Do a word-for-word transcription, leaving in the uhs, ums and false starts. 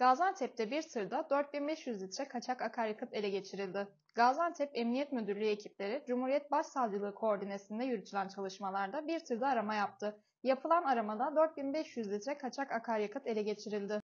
Gaziantep'te bir tırda dört bin beş yüz litre kaçak akaryakıt ele geçirildi. Gaziantep Emniyet Müdürlüğü ekipleri Cumhuriyet Başsavcılığı koordinesinde yürütülen çalışmalarda bir tırda arama yaptı. Yapılan aramada dört bin beş yüz litre kaçak akaryakıt ele geçirildi.